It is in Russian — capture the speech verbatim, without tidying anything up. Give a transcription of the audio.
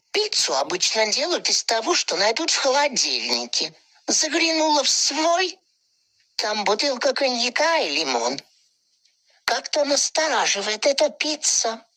Пиццу обычно делают из того, что найдут в холодильнике. Заглянула в свой, там бутылка коньяка и лимон. Как-то настораживает эта пицца.